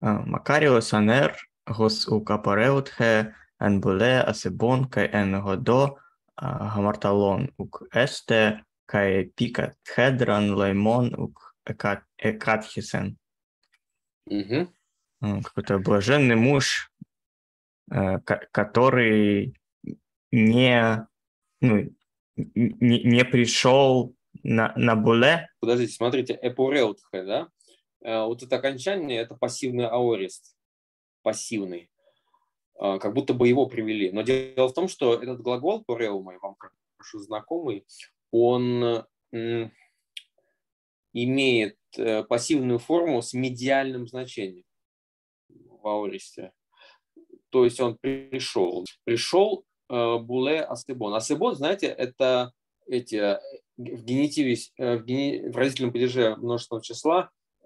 Μακάριος ανέρ, γος ουκαπορέουτχε, εν μπουλέ ασεβόν, και εν γοδό, γαμαρταλόν ουκ έστε, και πίκα τχέδραν λаймон ουκ εκάτχισεν. Какой-то блаженный муж, который не пришел на буле. Подождите, смотрите, эпуреутхе, да? Вот это окончание, это пассивный аорист. Пассивный. Как будто бы его привели. Но дело в том, что этот глагол пуреумой, вам хорошо знакомый, он имеет пассивную форму с медиальным значением в аористе. То есть он пришел. Пришел буле асебон. Асебон, знаете, это эти в генитиве, в родительном падеже множественного числа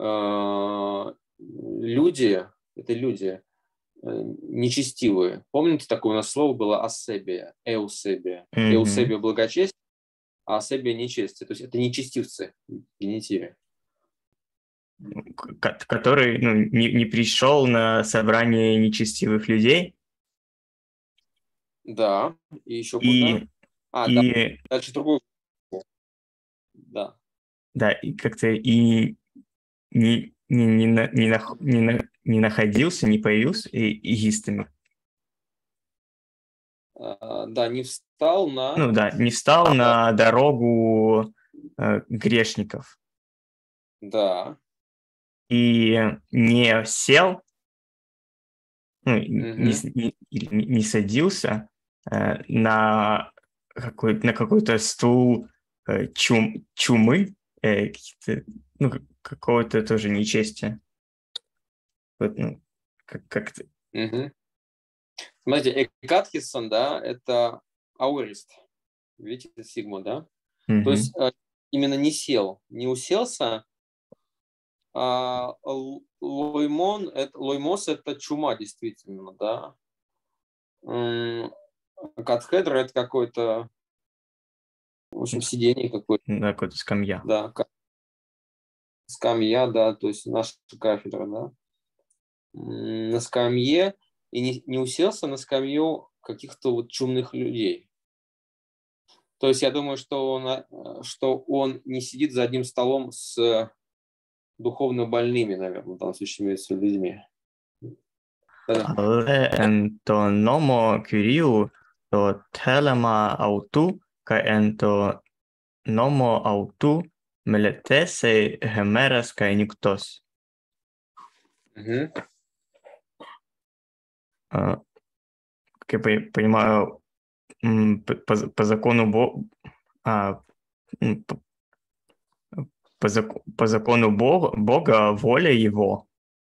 люди, это люди нечестивые. Помните, такое у нас слово было асебия, эусебия. Эусебия благочестие, а асебия нечестие. То есть это нечестивцы в генитиве. Который не пришел на собрание нечестивых людей. Да, и еще куда? Да, дальше другой. Да. Да, и как-то и не находился, не появился игистами. Да, не встал на... не встал на дорогу грешников. Да. И не сел, не садился на какой-то стул чумы, какого-то тоже нечестия. Вот, как-то. Смотрите, экатхисон, да, это аорист. Видите, это сигма, да? То есть именно не уселся, а лоймос это чума, действительно, да. Катхедра это какой-то, в общем, сиденье какое-то. Да, какая-то скамья. Да, скамья, да, то есть наша кафедра, да. На скамье, и не уселся на скамью каких-то вот чумных людей. То есть я думаю, что он не сидит за одним столом с духовно больными, наверное, в данном случае имеется людьми. Ale en to nomo Kyriu to telema autu, ka en to nomo autu meletese hemeras ka niktos. Как я понимаю, по закону по закону Бога воля его.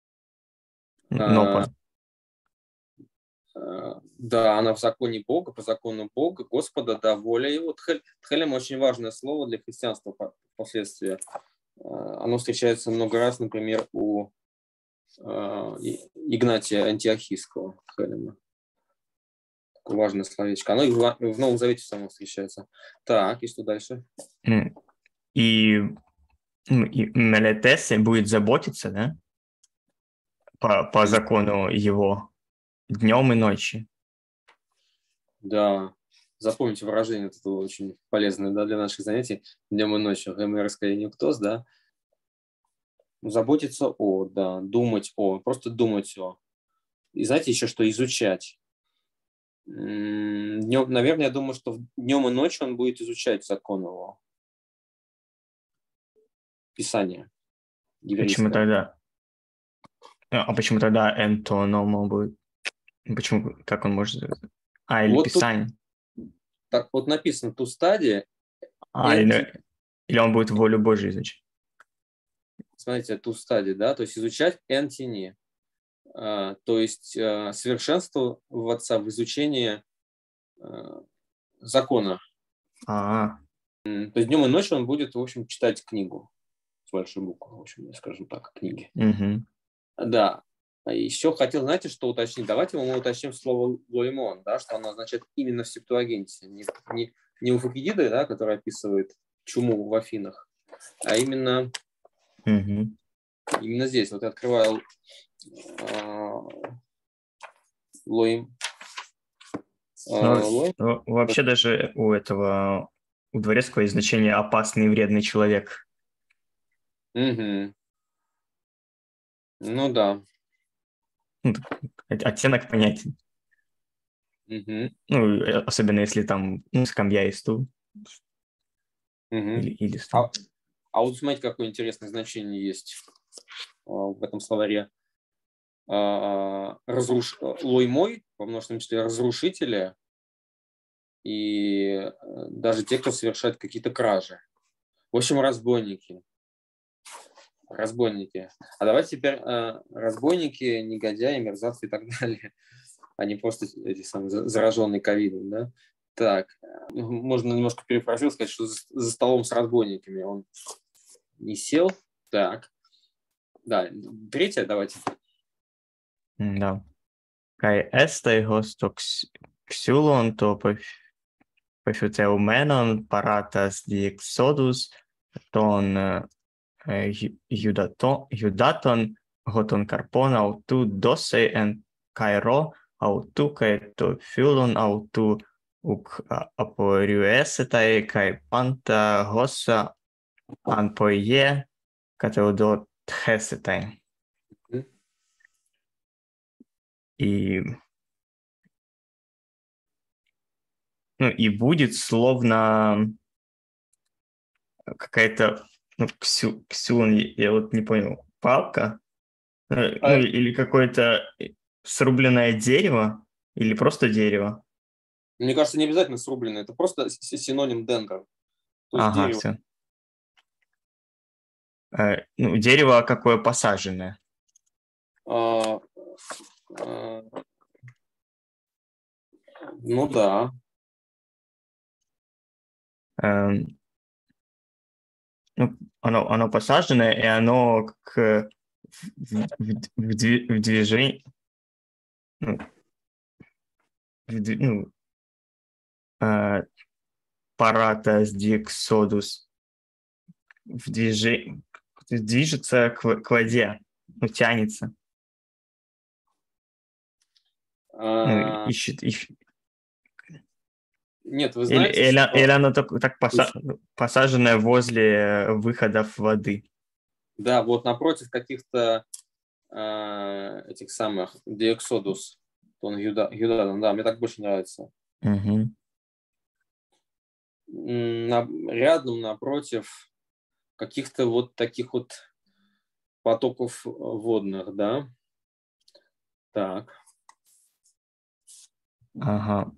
Да, она в законе Бога, по закону Бога, Господа, да, воля его. Тхелем очень важное слово для христианства впоследствии. Оно встречается много раз, например, у Игнатия Антиохийского. Тхелема. Такое важное словечко. Оно и в Новом Завете само встречается. Так, и что дальше? И Мелетесе будет заботиться, да? По закону его днем и ночью. Да, запомните выражение, это очень полезное, да, для наших занятий. Днем и ночью. Гомерская никтос, да. Заботиться о, да, думать о, просто думать о. И знаете еще, что изучать. Днем, наверное, я думаю, что днем и ночью он будет изучать закон его. Писание. Почему тогда? А почему тогда энтономо будет? Почему? Как он может? Или вот Писание? Так вот написано ту стадию. Или он будет волю Божию изучать? Смотрите, ту стадию, да, то есть изучать энтини. То есть совершенствоваться в изучении закона. То есть днем и ночью он будет, в общем, читать книгу с большой буквы, в общем, скажем так, книги. Да. Еще хотел, знаете, что уточнить? Давайте мы уточним слово лоймон, да, что оно означает именно в Септуагинте. Не у Фукидиды, да, который описывает чуму в Афинах, а именно Именно здесь. Вот я открываю лоим. Вообще даже у дворецкого есть значение «опасный и вредный человек». Угу. Ну да. Оттенок понятен. Угу. Особенно если там скамья и стул. Угу. Или стул. А вот смотрите, какое интересное значение есть в этом словаре. Лоймой, во множественном числе разрушители, и даже те, кто совершает какие-то кражи. В общем, разбойники. Разбойники. А давайте теперь разбойники, негодяи, мерзавцы и так далее. Они просто эти самые зараженные ковидом, да? Так, можно немножко перефразировать, сказать, что за столом с разбойниками он не сел. Так, да, третье, давайте. Да. Kai estai hostos xylon to pefuteumenon paratas diexodus ton judaton hoton carpon autu dose en cairo autu kai to phylon autu uk aporiuesetai kai panta hossa anpoie kateodot hesetai. И будет словно какая-то ксюн, я вот не понял, палка, или какое-то срубленное дерево, или просто дерево. Мне кажется, не обязательно срубленное, это просто синоним дендра. То есть дерево. Все. Дерево какое посаженное. Ну да. Оно посаженное, и оно в движении. Паратас диексодус движется к воде, тянется. Ищет. Нет, вы знаете, или оно так посаженное возле выходов воды. Да, вот напротив каких-то этих самых диексодус, он Юдадан, да, мне так больше нравится. Угу. Рядом, напротив каких-то вот таких вот потоков водных, да. Так. Ага.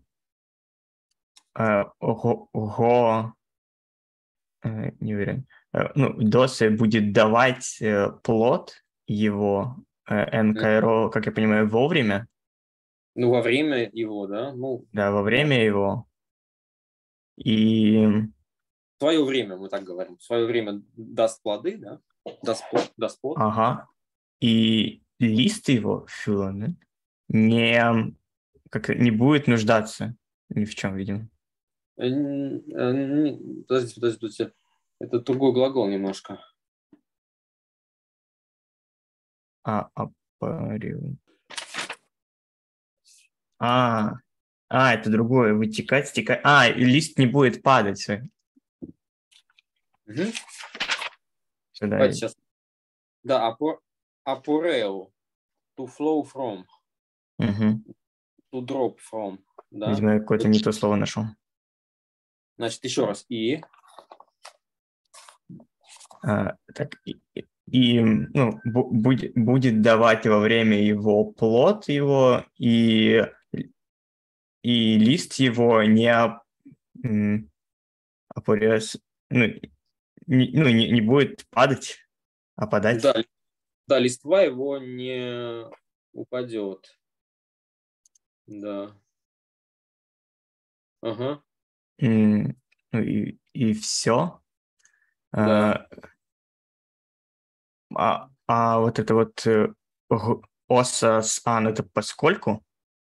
Не уверен. Досе будет давать плод его НКРО, как я понимаю, вовремя. Во время его, да? Да, во время его. И... В свое время, мы так говорим. В свое время даст плоды, да? Даст плод. Ага. И лист его, филон, не будет нуждаться ни в чем, видимо. Подождите. Это другой глагол немножко. Это другое. Вытекать, стекать. Лист не будет падать. Угу. Давайте сейчас. Да, апорео. To flow from. Угу. To drop from. Да? Видимо, я какое-то не то слово нашел. Значит, еще раз. И будет давать во время его плод его, и лист его не будет падать, опадать. Да, листва его не упадет. Да. Ага. И все. Да. Вот это вот оса с ан, это поскольку?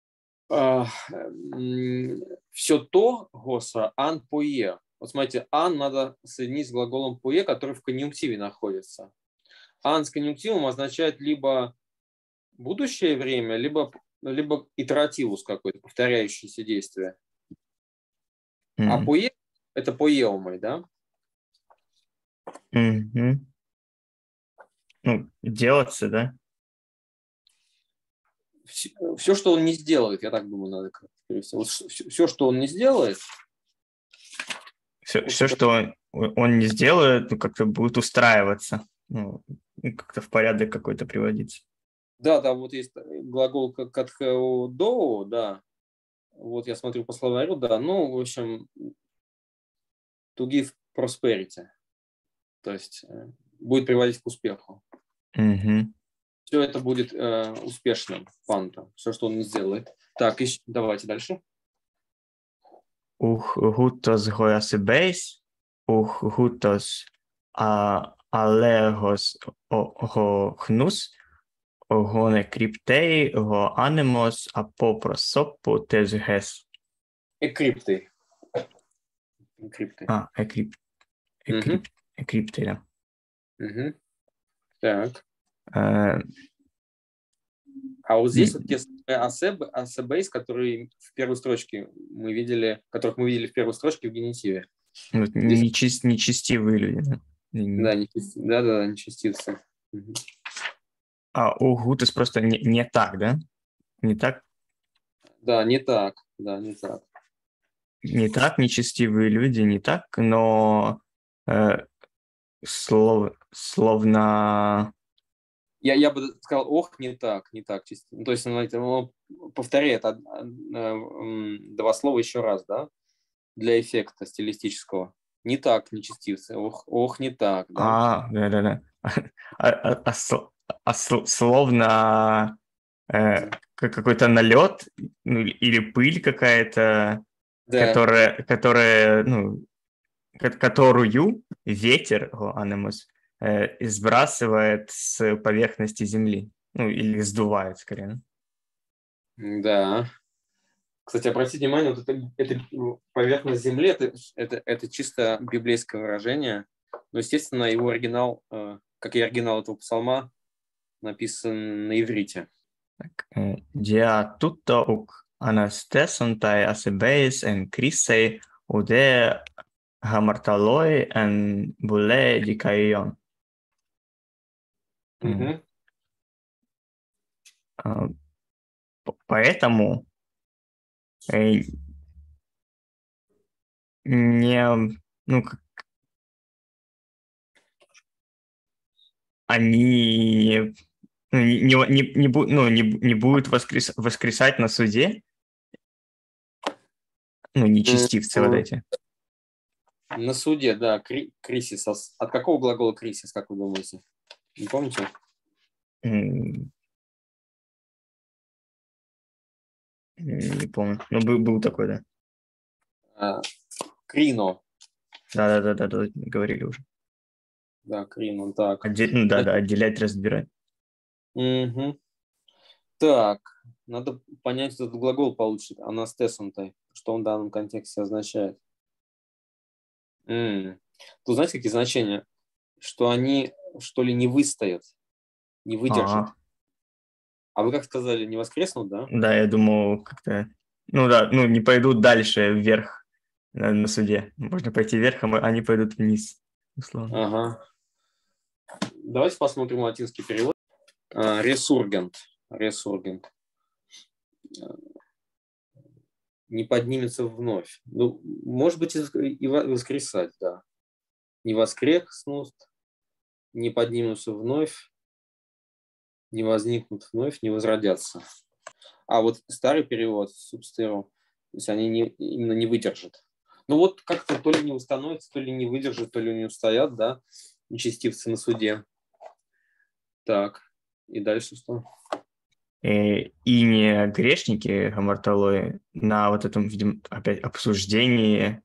Все то, госа, ан пое. Вот смотрите, ан надо соединить с глаголом пое, который в конъюнктиве находится. Ан с конъюнктивом означает либо будущее время, либо итеративус какой-то, повторяющееся действие. А М, пое – это поеумой, да? мгм. Ну, делаться, да? Все, что он не сделает, я так думаю, надо перевести. Вот все, что он не сделает, Все, что он не сделает, ну, как-то будет устраиваться. Ну, как-то в порядок какой-то приводиться. да, там вот есть глагол катхео доу, да, вот я смотрю по словарю, да, ну, в общем, to give prosperity, то есть будет приводить к успеху. Мгм. Все это будет успешным, фантом, все, что он не сделает. Так, давайте дальше. Гутос гоасебейс, гутос алегос гохнус, γονε κρυπτέι, γο άνεμος από προσώπου τες γες. Экрипты. Экрипты. Угу. Экрипты, да. Угу. Так. Э, А вот здесь м, вот те асебейс, которые в первой строчке мы видели, которых мы видели в первой строчке в генитиве. вот Здесь, нечестивые люди, да. да, нечестивцы. Угу. А у гутос просто не так, да? Не так, Да, не так. Да, не так. не так нечестивые люди, не так, но э, словно... Я бы сказал, ох, не так, не так. Ну, то есть он повторяет два слова еще раз, да, для эффекта стилистического. Не так, нечестивцы. Ох, не так, да. Да-да-да. Словно какой-то налет, ну, или пыль какая-то, Да, которая, ну, которую ветер, анемус, сбрасывает с поверхности земли. Ну, или сдувает, скорее. да. Кстати, обратите внимание, вот это поверхность земли, это чисто библейское выражение. Но, естественно, его оригинал, как и оригинал этого псалма, написан на иврите. Dia tutto uk anastesontai asebeis en krisei ude hamartaloi en bule dikaion. Угу. Поэтому э, не, ну, они не будут воскресать на суде, ну, нечестивцы вот эти. На суде, да, крисис. От какого глагола крисис, как вы думаете? Не помните? Не помню. Ну, был такой, да. Крино. Да, говорили уже. Да, крино, так. Ну, да, отделять, разбирать. Угу. Так, надо понять этот глагол получше. Анастесонтай. Что он в данном контексте означает. Тут знаете, какие значения? Что они, что ли, не выстоят, не выдержат. А вы как сказали, не воскреснут, да? Да, я думал, как-то... Ну да, ну не пойдут дальше вверх на суде. Можно пойти вверх, а они пойдут вниз, условно. Ага. Давайте посмотрим латинский перевод. Ресургент. Ресургент. Не поднимется вновь. Ну, может быть, и воскресать, да. Не воскреснут, не поднимутся вновь, не возникнут вновь, не возродятся. А вот старый перевод, субстеро, то есть они именно не выдержат. Ну вот как-то то ли не установятся, то ли не выдержат, то ли не устоят, да, нечестивцы на суде. Так, и дальше что? И не грешники Гамарталои на вот этом, видимо, опять обсуждении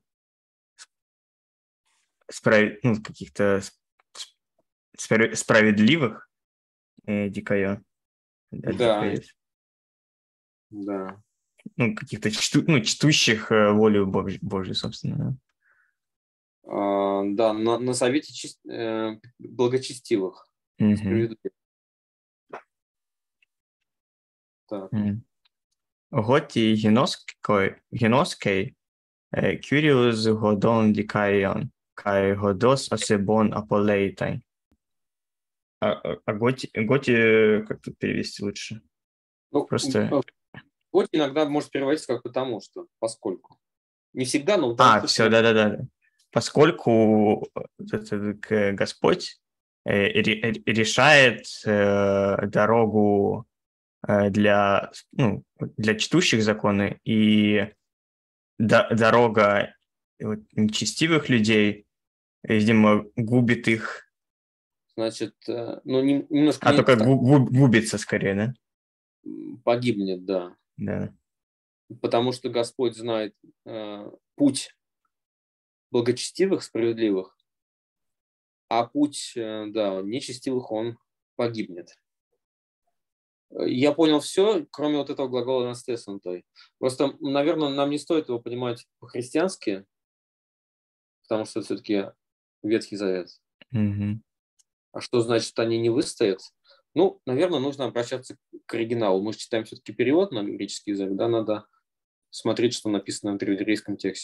каких-то справедливых дикаё. Да, да. Ну, каких-то чтущих волю Божью, собственно. Да, на совете благочестивых. Мгм. Справедливо. Так. Готи гиноской Кюриус годон дикарион, кай годос асебон аполейтай. А готи, как тут перевести лучше? Ну, Просто... вот иногда может переводиться как потому что, поскольку. Не всегда, но в данном случае Все, да-да-да. Поскольку Господь решает дорогу для чтущих законы, и дорога вот, нечестивых людей, видимо, губит их, значит, ну, немножко а не только так губится скорее, да? погибнет, да. Да. Потому что Господь знает путь благочестивых, справедливых, а путь, да, нечестивых, он погибнет. Я понял все, кроме вот этого глагола «настеснутой». Просто, наверное, нам не стоит его понимать по-христиански, потому что это все-таки Ветхий Завет. Мгм. А что значит они не выстоят? Ну, наверное, нужно обращаться к оригиналу. Мы же читаем все-таки перевод на греческий язык, да, надо смотреть, что написано в древнееврейском тексте.